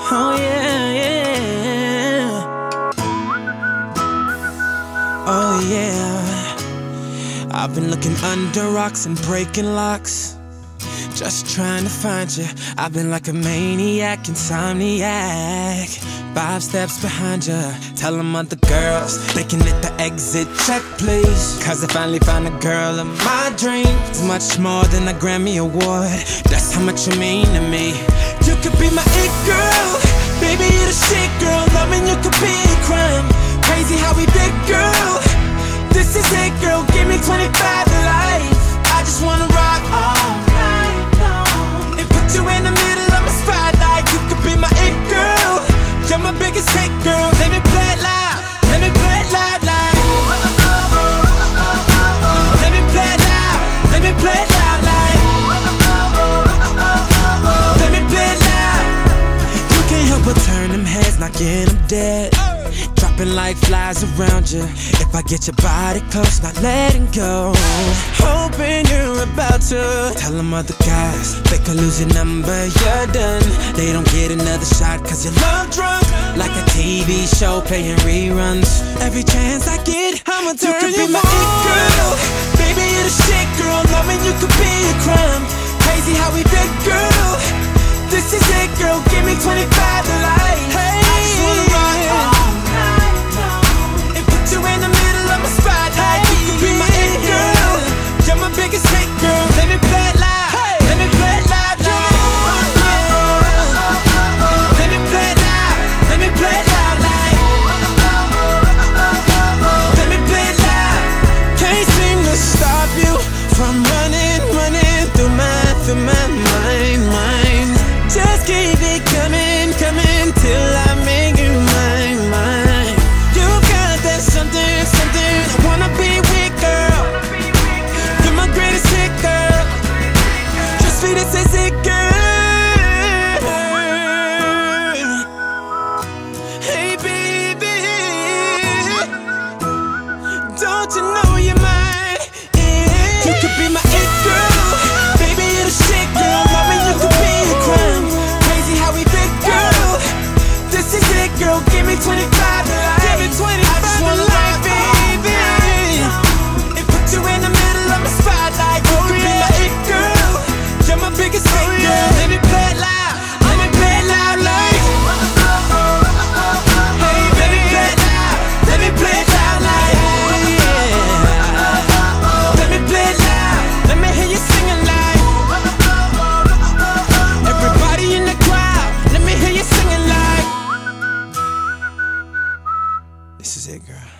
Oh yeah, yeah. Oh yeah. I've been looking under rocks and breaking locks, just trying to find you. I've been like a maniac, insomniac, 5 steps behind you. Tell them other girls they can hit the exit check, please. Cause I finally found a girl of my dreams. Much more than a Grammy award, that's how much you mean to me. You could be my it girl, baby, you're the shit girl. Loving you could be a crime. Crazy how we did, girl. This is it, girl, give me 25 to life. I just wanna rock all night long and put you in the middle of my spotlight. You could be my it girl, you're my biggest hit, girl. Let me play it loud, let me play it loud, like. Let me play it loud, let me play it loud, like. Let me play it loud. You can't help but turn them heads, knocking them dead, dropping like flies around you. If I get your body close, not letting go. Hoping you're about to tell them other guys they could lose your number, you're done. They don't get another shot cause you're love drunk, like a TV show playing reruns. Every chance I get, I'ma turn you my it girl. Baby, you're the shit, girl. Loving you could be a crime. Crazy how we did, girl. This is it, girl. Give me 25 to life. Hey, I just wanna rock all night long and put you in the middle of my spotlight. You could be my it girl, you're my biggest hit, girl. Let me play it loud, let me play it loud, like. Let me play it loud, let me play it loud, like. Let me play it loud. Can't seem to stop you from running, running through my mind. Just keep it coming, coming till I make you mine. You got that something, something I wanna be with, girl. You're my greatest hit, girl. Just sweet as it, girl. Hey baby, don't you know you're mine? Yeah. You could be my it girl. Baby, you're the shit, girl. Loving you could be a crime. Crazy how we did, girl. This is it, girl. Give me 25 to life. Give me 25 I just wanna life, baby, and put you in the middle of my spotlight. You could be my it girl, you're my biggest hit, girl. Let me play it loud, let me play it loud, like. Hey, baby, play it loud, let me play it loud, like. Let me play it loud, let me hear you singing, like. Everybody in the crowd, let me hear you singing, like. This is it, girl.